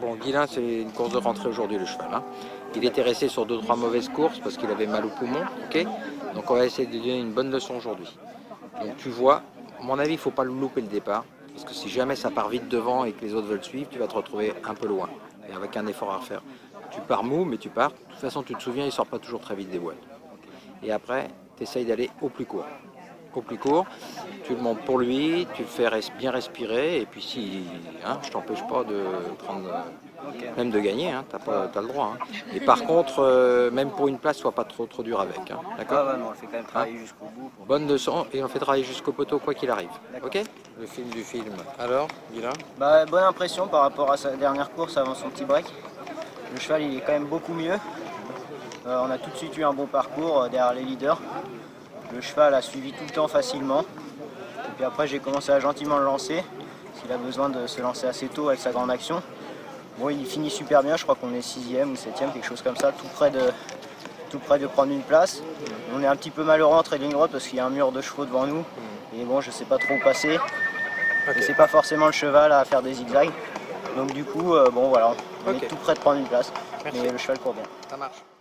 Bon, Guilain, c'est une course de rentrée aujourd'hui, le cheval. Hein. Il était resté sur 2-3 mauvaises courses parce qu'il avait mal au poumon. Okay, donc on va essayer de lui donner une bonne leçon aujourd'hui. Donc tu vois, à mon avis, il ne faut pas le louper le départ. Parce que si jamais ça part vite devant et que les autres veulent suivre, tu vas te retrouver un peu loin. Et avec un effort à refaire. Tu pars mou, mais tu pars. De toute façon, tu te souviens, il ne sort pas toujours très vite des boîtes. Et après, tu essayes d'aller au plus court. Au plus court, tu le montes pour lui, tu le fais bien respirer, et puis si, hein, je t'empêche pas de prendre, même de gagner, hein, t'as le droit. Hein. Et par contre, même pour une place, sois pas trop dur avec, hein, d'accord? Ouais, mais on le fait quand même travailler jusqu'au bout. Bonne leçon, et on fait travailler jusqu'au poteau quoi qu'il arrive, ok? Le film du film. Alors, Guilain? Bah, bonne impression par rapport à sa dernière course avant son petit break. Le cheval il est quand même beaucoup mieux. On a tout de suite eu un bon parcours derrière les leaders. Le cheval a suivi tout le temps facilement. Et puis après j'ai commencé à gentiment le lancer. S'il a besoin de se lancer assez tôt avec sa grande action. Bon, il finit super bien, je crois qu'on est 6e ou 7e, quelque chose comme ça, tout près de prendre une place. On est un petit peu malheureux en ligne droite parce qu'il y a un mur de chevaux devant nous. Et bon, je sais pas trop où passer. Okay. Et c'est pas forcément le cheval à faire des zigzags. Donc du coup, bon voilà, on est tout près de prendre une place. Merci. Mais le cheval court bien. Ça marche.